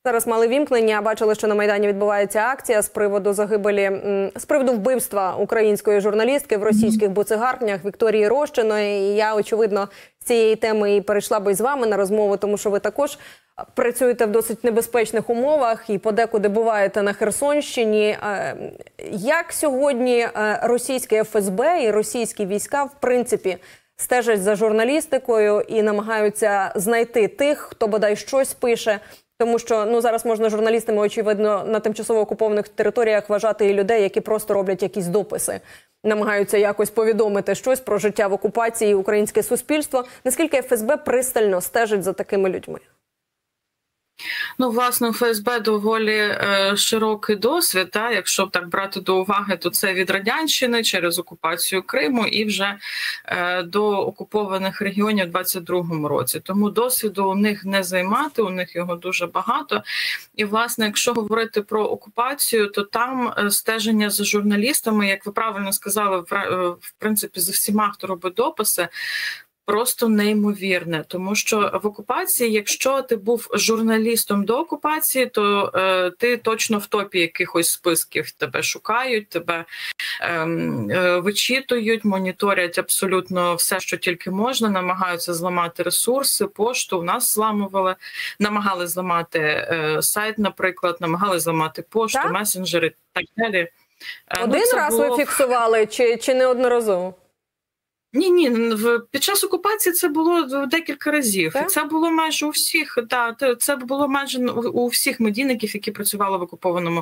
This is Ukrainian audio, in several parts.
Зараз мали вімкнення, бачили, що на Майдані відбувається акція з приводу з приводу вбивства української журналістки в російських буцегарнях Вікторії Рощиної. І я, очевидно, з цієї теми і перейшла би з вами на розмову, тому що ви також працюєте в досить небезпечних умовах і подекуди буваєте на Херсонщині. Як сьогодні російське ФСБ і російські війська, в принципі, стежать за журналістикою і намагаються знайти тих, хто бодай щось пише? Тому що зараз можна журналістами, очевидно, на тимчасово окупованих територіях вважати і людей, які просто роблять якісь дописи, намагаються якось повідомити щось про життя в окупації і українське суспільство. Наскільки ФСБ пристально стежить за такими людьми? Власне, у ФСБ доволі широкий досвід. Якщо так брати до уваги, то це від Радянщини через окупацію Криму і вже до окупованих регіонів у 22-му році. Тому досвіду у них не займати, у них його дуже багато. І, власне, якщо говорити про окупацію, то там стеження за журналістами, як ви правильно сказали, в принципі, за всіма, хто робить дописи, просто неймовірне, тому що в окупації, якщо ти був журналістом до окупації, то ти точно в топі якихось списків. Тебе шукають, тебе вичитують, моніторять абсолютно все, що тільки можна, намагаються зламати ресурси, пошту. У нас зламували, намагали зламати сайт, наприклад, намагали зламати пошту, месенджери і так далі. Один раз ви фіксували чи неодноразово? Ні, під час окупації це було декілька разів. І це було майже у всіх, це було майже у всіх медійників, які працювали в окупованому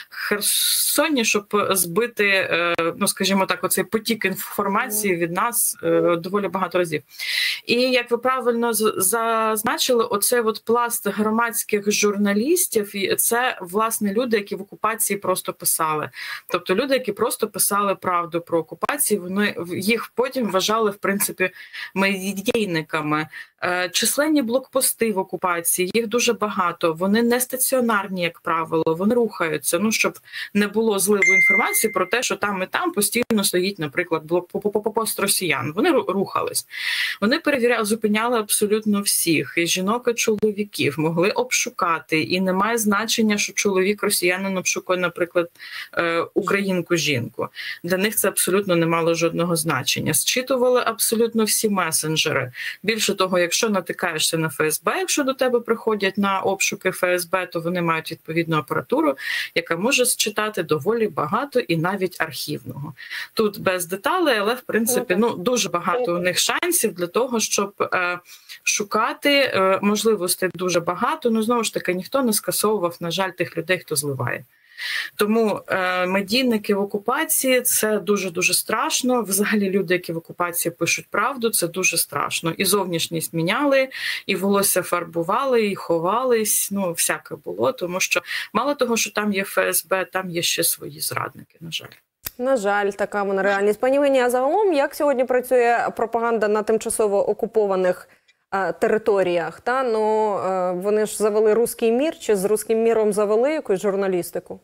Херсоні, щоб збити, скажімо так, оцей потік інформації від нас доволі багато разів. І, як ви правильно зазначили, оцей пласт громадських журналістів, це, власне, люди, які в окупації просто писали. Тобто люди, які просто писали правду про окупацію, вони їх потім вважали, в принципі, медійниками. Численні блокпости в окупації, їх дуже багато. Вони не стаціонарні, як правило, вони рухаються. Щоб не було зливу інформації про те, що там і там постійно стоїть, наприклад, блокпост росіян. Вони рухались. Вони перевіряли, зупиняли абсолютно всіх. І жінок, і чоловіків могли обшукати. І немає значення, що чоловік росіянин обшукує, наприклад, українку-жінку. Для них це абсолютно не мало жодного значення. Зчитували абсолютно всі месенджери. Більше того, якщо натикаєшся на ФСБ, якщо до тебе приходять на обшуки ФСБ, то вони мають відповідну апаратуру, яка може зчитати доволі багато і навіть архівного. Тут без деталей, але, в принципі, дуже багато у них шансів для того, щоб шукати. Можливостей дуже багато, знову ж таки, ніхто не скасовував, на жаль, тих людей, хто зливає. Тому медійники в окупації – це дуже-дуже страшно. Взагалі люди, які в окупації пишуть правду, це дуже страшно. І зовнішність міняли, і волосся фарбували, і ховались, всяке було. Тому що мало того, що там є ФСБ, там є ще свої зрадники, на жаль. На жаль, така вона реальність. Пані Вені, а загалом, як сьогодні працює пропаганда на тимчасово окупованих територіях? Вони ж завели «Руський мір», чи з «Руським міром» завели якусь журналістику?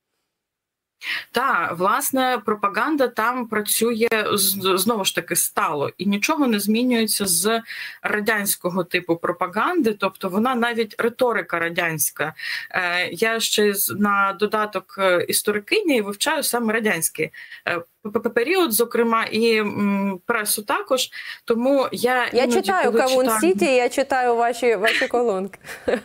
Так, власне, пропаганда там працює, знову ж таки, стало. І нічого не змінюється з радянського типу пропаганди, тобто вона навіть риторика радянська. Я ще на додаток історикині вивчаю саме радянський період, зокрема, і пресу також. Тому я читаю «Кавун Сіті», я читаю ваші колонки.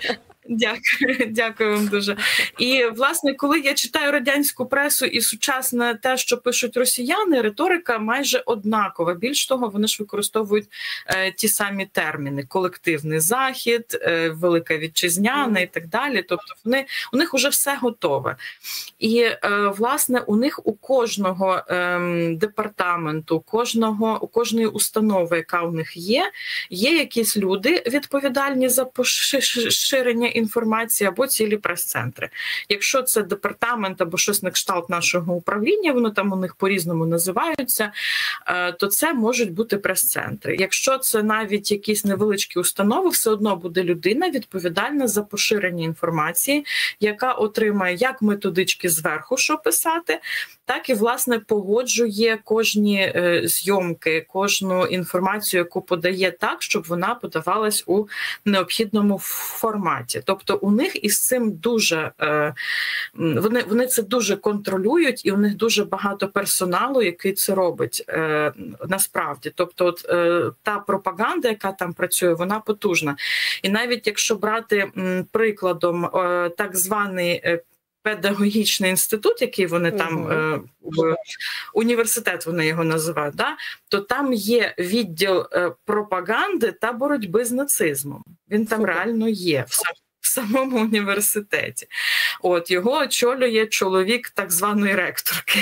Дякую вам дуже. І, власне, коли я читаю радянську пресу і сучасне те, що пишуть росіяни, риторика майже однакова. Більш того, вони ж використовують ті самі терміни: колективний захід, велика вітчизняна і так далі. Тобто у них вже все готове. І, власне, у них у кожного департаменту, у кожної установи, яка у них є якісь люди відповідальні за поширення інформації або цілі прес-центри. Якщо це департамент або щось на кшталт нашого управління, воно там у них по-різному називаються, то це можуть бути прес-центри. Якщо це навіть якісь невеличкі установи, все одно буде людина відповідальна за поширення інформації, яка отримає як методички зверху, що писати, так і, власне, погоджує кожні зйомки, кожну інформацію, яку подає так, щоб вона подавалась у необхідному форматі. Тобто у них із цим дуже, вони це дуже контролюють, і у них дуже багато персоналу, який це робить насправді. Тобто от, та пропаганда, яка там працює, вона потужна. І навіть якщо брати прикладом так званий педагогічний інститут, який вони там, університет вони його називають, да? То там є відділ пропаганди та боротьби з нацизмом. Він там реально є, в самому університеті. От, його очолює чоловік так званої ректорки.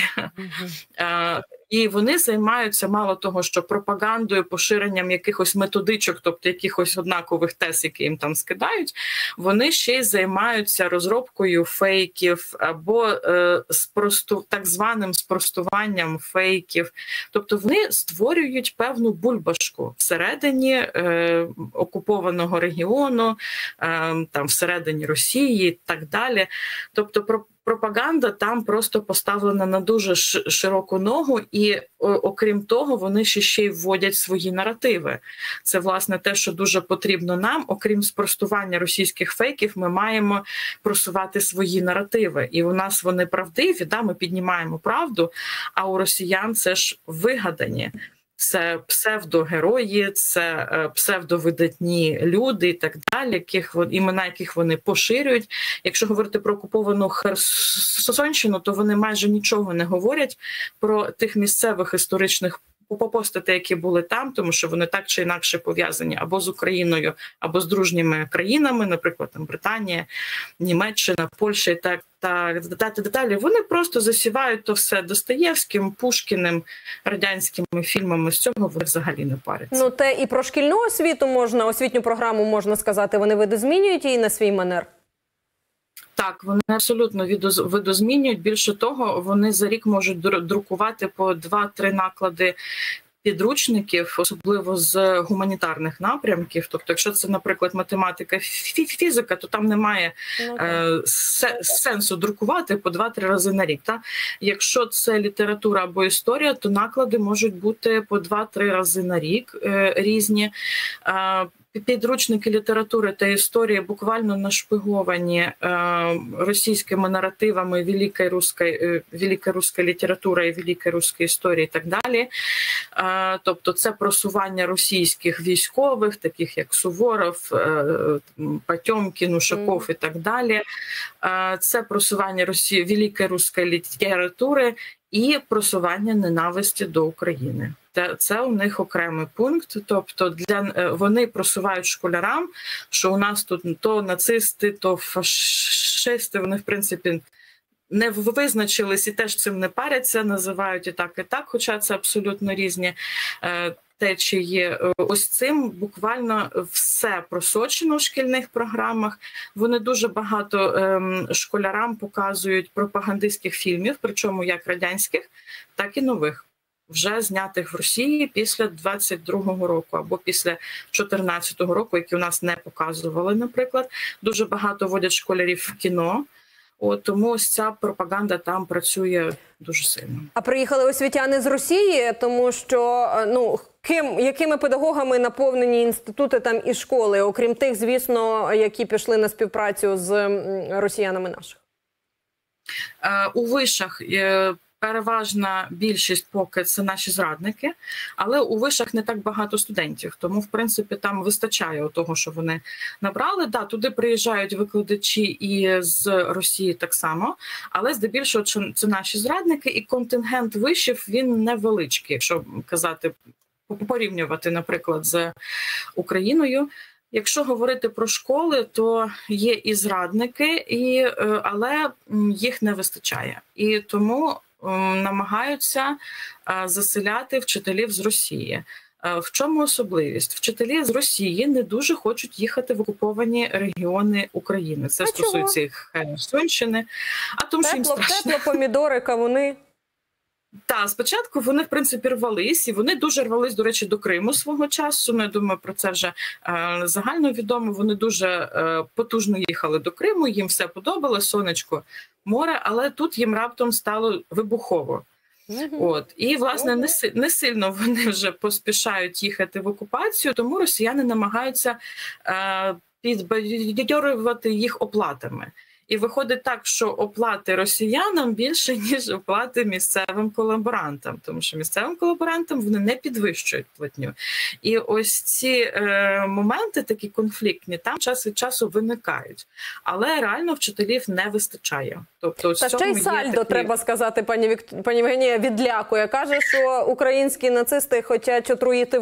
І вони займаються мало того, що пропагандою, поширенням якихось методичок, тобто якихось однакових тез, які їм там скидають, вони ще й займаються розробкою фейків або так званим спростуванням фейків. Тобто вони створюють певну бульбашку всередині окупованого регіону, там всередині Росії і так далі. Тобто пропаганда там просто поставлена на дуже широку ногу, і окрім того, вони ще й вводять свої наративи. Це, власне, те, що дуже потрібно нам. Окрім спростування російських фейків, ми маємо просувати свої наративи. І у нас вони правдиві, да, ми піднімаємо правду, а у росіян це ж вигадані. Це псевдогерої, це псевдовидатні люди і так далі, імена яких вони поширюють. Якщо говорити про окуповану Херсонщину, то вони майже нічого не говорять про тих місцевих історичних постатей, які були там, тому що вони так чи інакше пов'язані або з Україною, або з дружніми країнами, наприклад, там Британія, Німеччина, Польща і так далі. Вони просто засівають то все Достоєвським, Пушкіним, радянськими фільмами. З цього вони взагалі не паряться. Ну, те і про шкільну освіту можна, освітню програму можна сказати, вони видозмінюють її на свій манер? Так, вони абсолютно видозмінюють. Більше того, вони за рік можуть друкувати по 2-3 наклади підручників, особливо з гуманітарних напрямків. Тобто, якщо це, наприклад, математика, фізика, то там немає сенсу друкувати по 2-3 рази на рік. Та? Якщо це література або історія, то наклади можуть бути по 2-3 рази на рік різні. Підручники літератури та історії буквально нашпиговані російськими наративами великої руської літератури і великої руської історії і так далі. Тобто це просування російських військових, таких як Суворов, Потьомкін, Ушаков і так далі. Це просування великої руської літератури і просування ненависті до України. Це у них окремий пункт, тобто вони просувають школярам, що у нас тут то нацисти, то фашисти, вони в принципі не визначились і теж цим не паряться, називають і так, хоча це абсолютно різні течії. Ось цим буквально все просочено в шкільних програмах. Вони дуже багато школярам показують пропагандистських фільмів, причому як радянських, так і нових. Вже знятих в Росії після 22-го року або після 14-го року, які у нас не показували, наприклад. Дуже багато водять школярів в кіно, тому ось ця пропаганда там працює дуже сильно. А приїхали освітяни з Росії, тому що, якими педагогами наповнені інститути там і школи, окрім тих, звісно, які пішли на співпрацю з росіянами наших? У вишах переважна більшість поки це наші зрадники, але у вишах не так багато студентів, тому, в принципі, там вистачає того, що вони набрали. Да, туди приїжджають викладачі і з Росії так само, але здебільшого це наші зрадники, і контингент вишів, він невеличкий, якщо казати, порівнювати, наприклад, з Україною. Якщо говорити про школи, то є і зрадники, але їх не вистачає. І тому намагаються заселяти вчителів з Росії. В чому особливість? Вчителі з Росії не дуже хочуть їхати в окуповані регіони України. Це стосується і Херсонщини. А тому, що їм страшно. Тепло, помідори, кавуни. Так, спочатку вони, в принципі, рвались, і вони дуже рвались, до речі, до Криму свого часу. Я думаю, про це вже загально відомо. Вони дуже потужно їхали до Криму, їм все подобалось, сонечко, море, але тут їм раптом стало вибухово. І, власне, не сильно вони вже поспішають їхати в окупацію, тому росіяни намагаються підбадьорювати їх оплатами. І виходить так, що оплати росіянам більше, ніж оплати місцевим колаборантам, тому що місцевим колаборантам вони не підвищують платню. І ось ці моменти такі конфліктні там час від часу виникають. Але реально вчителів не вистачає. Тобто, та ще й сальдо, треба сказати, пані Євгенія відлякує. Каже, що українські нацисти хочуть отруїти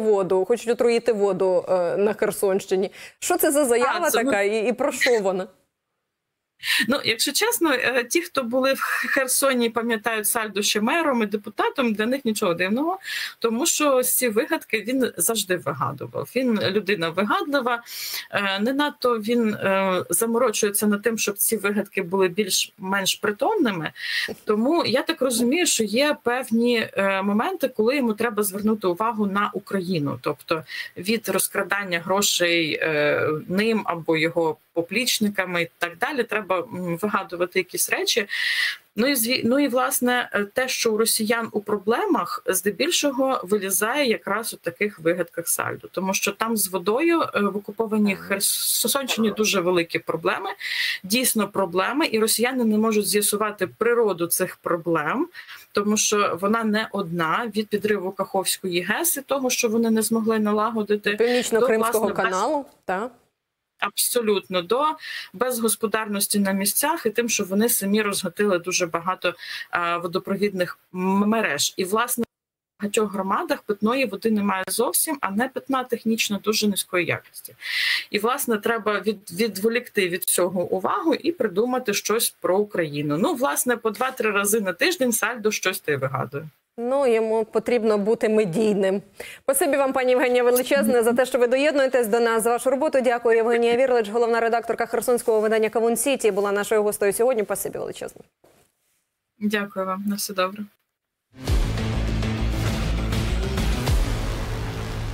воду на Херсонщині. Що це за заява така і про що вона? Ну, якщо чесно, ті, хто були в Херсоні, пам'ятають сальдо ще мером і депутатом, для них нічого дивного, тому що ці вигадки він завжди вигадував. Він людина вигадлива, не надто він заморочується над тим, щоб ці вигадки були більш-менш притомними. Тому я так розумію, що є певні моменти, коли йому треба звернути увагу на Україну. Тобто від розкрадання грошей ним або його поплічниками і так далі, треба вигадувати якісь речі. Ну і власне, те, що у росіян у проблемах, здебільшого вилізає якраз у таких вигадках сальдо. Тому що там з водою в окупованій Херсонщині дуже великі проблеми, дійсно проблеми, і росіяни не можуть з'ясувати природу цих проблем, тому що вона не одна, від підриву Каховської ГЕС і того, що вони не змогли налагодити. Північно-Кримського каналу, так. Абсолютно, до безгосподарності на місцях і тим, що вони самі розгатили дуже багато водопровідних мереж. І, власне, в багатьох громадах питної води немає зовсім, а не питна технічно дуже низької якості. І, власне, треба відволікти від цього увагу і придумати щось про Україну. Ну, власне, по 2-3 рази на тиждень сальдо щось ти вигадує. Ну, йому потрібно бути медійним. Спасибі вам, пані Євгенія, величезне за те, що ви доєднуєтесь до нас, за вашу роботу. Дякую. Євгенія Вірлич, головна редакторка херсонського видання «Кавун Сіті», була нашою гостею сьогодні. Спасибі величезне. Дякую вам. На все добре.